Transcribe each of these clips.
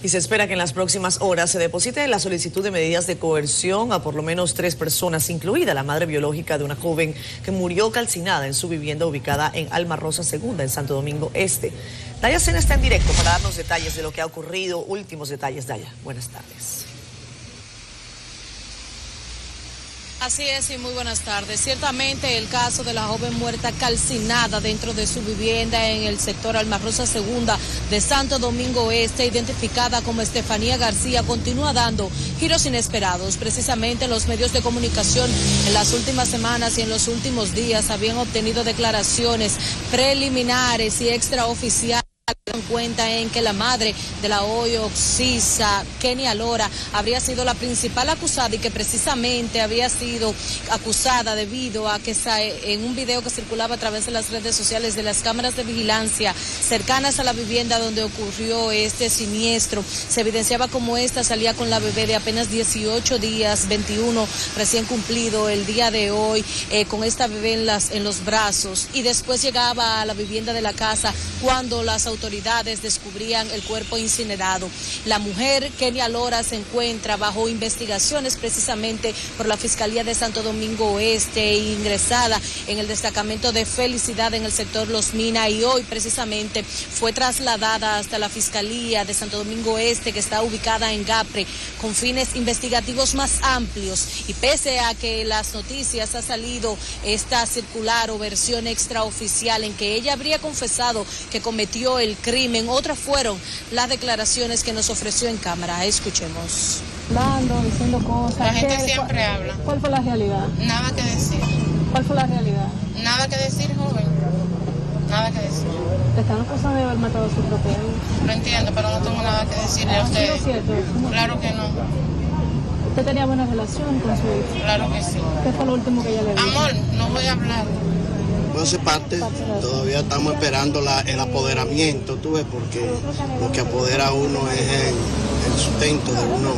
y se espera que en las próximas horas se deposite la solicitud de medidas de coerción a por lo menos 3 personas, incluida la madre biológica de una joven que murió calcinada en su vivienda ubicada en Alma Rosa II, en Santo Domingo Este. Daya Sena está en directo para darnos detalles de lo que ha ocurrido, últimos detalles. Daya, buenas tardes. Así es, y muy buenas tardes. Ciertamente el caso de la joven muerta calcinada dentro de su vivienda en el sector Alma Rosa II de Santo Domingo Este, identificada como Estefanía García, continúa dando giros inesperados. Precisamente los medios de comunicación en las últimas semanas y en los últimos días habían obtenido declaraciones preliminares y extraoficiales. En cuenta en que la madre de la hoy occisa, Kenia Lora, habría sido la principal acusada y que precisamente había sido acusada debido a que en un video que circulaba a través de las redes sociales de las cámaras de vigilancia cercanas a la vivienda donde ocurrió este siniestro, se evidenciaba como esta salía con la bebé de apenas 18 días, 21 recién cumplido el día de hoy, con esta bebé en los brazos, y después llegaba a la vivienda de la casa cuando las autoridades descubrían el cuerpo incinerado. La mujer, Kenia Lora, se encuentra bajo investigaciones precisamente por la Fiscalía de Santo Domingo Oeste, ingresada en el destacamento de Felicidad en el sector Los Minas, y hoy precisamente fue trasladada hasta la Fiscalía de Santo Domingo Oeste, que está ubicada en Gapre, con fines investigativos más amplios. Y pese a que las noticias ha salido esta circular o versión extraoficial en que ella habría confesado que cometió el crimen, otras fueron las declaraciones que nos ofreció en cámara. Escuchemos. Hablando, diciendo cosas. La gente siempre habla. ¿Cuál fue la realidad? Nada que decir. ¿Cuál fue la realidad? Nada que decir, joven. Nada que decir. ¿Te están acusando de haber matado a su propia hija? Lo entiendo, pero no tengo nada que decirle a usted. ¿No es cierto? Claro que no. ¿Usted tenía buena relación con su hija? Claro que sí. ¿Qué fue lo último que ella le dijo? Amor, no voy a hablar. No hace parte, todavía estamos esperando el apoderamiento, tú ves, porque lo que apodera a uno es el sustento de uno,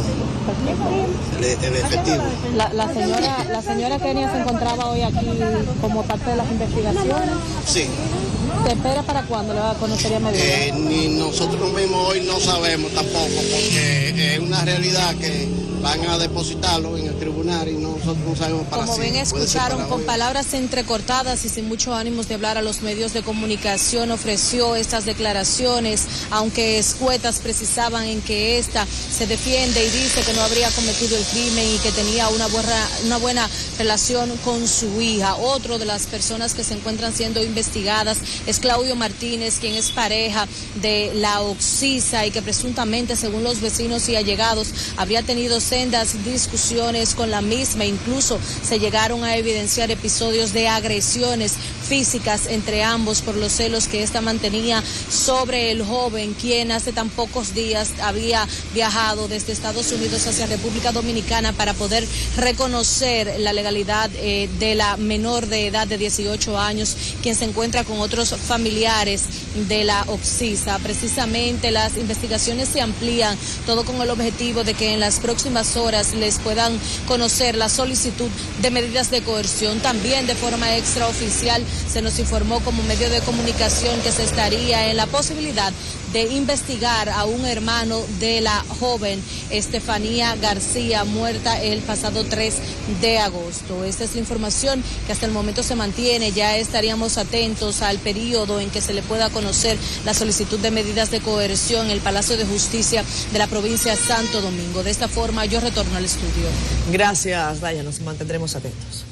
el efectivo. La señora Kenia se encontraba hoy aquí como parte de las investigaciones. Sí. ¿Se espera para cuándo le va a conocer a medida? Ni nosotros mismos hoy no sabemos tampoco, porque es una realidad que van a depositarlo en el tribunal y nosotros no sabemos para Como bien escucharon, con palabras entrecortadas y sin mucho ánimos de hablar a los medios de comunicación, ofreció estas declaraciones, aunque escuetas precisaban en que esta se defiende y dice que no habría cometido el crimen y que tenía una buena relación con su hija. Otro de las personas que se encuentran siendo investigadas es Claudio Martínez, quien es pareja de la occisa y que presuntamente, según los vecinos y allegados, habría tenido sendas discusiones con la misma. Incluso se llegaron a evidenciar episodios de agresiones físicas entre ambos por los celos que ésta mantenía sobre el joven, quien hace tan pocos días había viajado desde Estados Unidos hacia República Dominicana para poder reconocer la legalidad de la menor de edad de 18 años, quien se encuentra con otros familiares de la occisa. Precisamente las investigaciones se amplían, todo con el objetivo de que en las próximas horas les puedan conocer la solicitud de medidas de coerción. También de forma extraoficial se nos informó como medio de comunicación que se estaría en la posibilidad de investigar a un hermano de la joven Estefanía García, muerta el pasado 3 de agosto. Esta es la información que hasta el momento se mantiene. Ya estaríamos atentos al periodo en que se le pueda conocer la solicitud de medidas de coerción en el Palacio de Justicia de la provincia de Santo Domingo. De esta forma yo retorno al estudio. Gracias, Daya, nos mantendremos atentos.